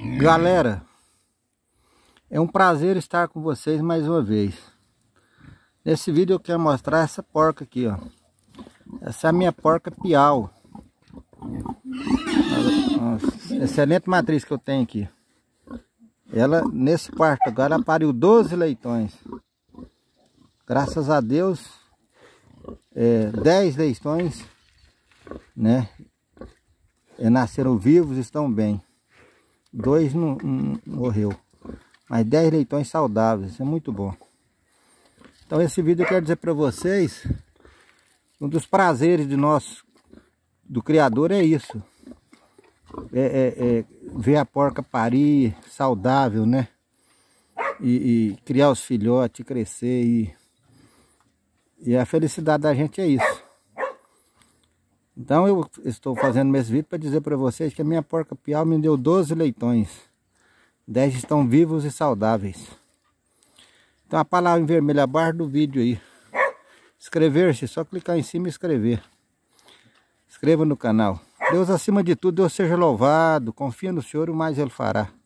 Galera, é um prazer estar com vocês mais uma vez. Nesse vídeo eu quero mostrar essa porca aqui, ó. Essa é a minha porca piau. Excelente matriz que eu tenho aqui. Ela, nesse parto agora, ela pariu 12 leitões. Graças a Deus, 10 leitões, né? Nasceram vivos, estão bem. 2 não morreu. Mas 10 leitões saudáveis, isso é muito bom. Então esse vídeo eu quero dizer para vocês, um dos prazeres do criador é isso. Ver a porca parir, saudável, né? E criar os filhotes, crescer e a felicidade da gente é isso. Então eu estou fazendo esse vídeo para dizer para vocês que a minha porca piau me deu 12 leitões. 10 estão vivos e saudáveis. Então a palavra em vermelho abaixo do vídeo aí. Inscrever-se, só clicar em cima e inscrever. Inscreva no canal. Deus acima de tudo, Deus seja louvado. Confia no Senhor, o mais Ele fará.